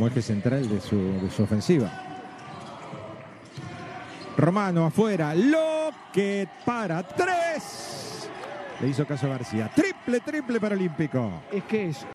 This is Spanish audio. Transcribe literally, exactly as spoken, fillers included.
como eje central de su, de su ofensiva. Romano afuera, Lockett para tres. Le hizo caso García. Triple, triple para Olímpico. Es que es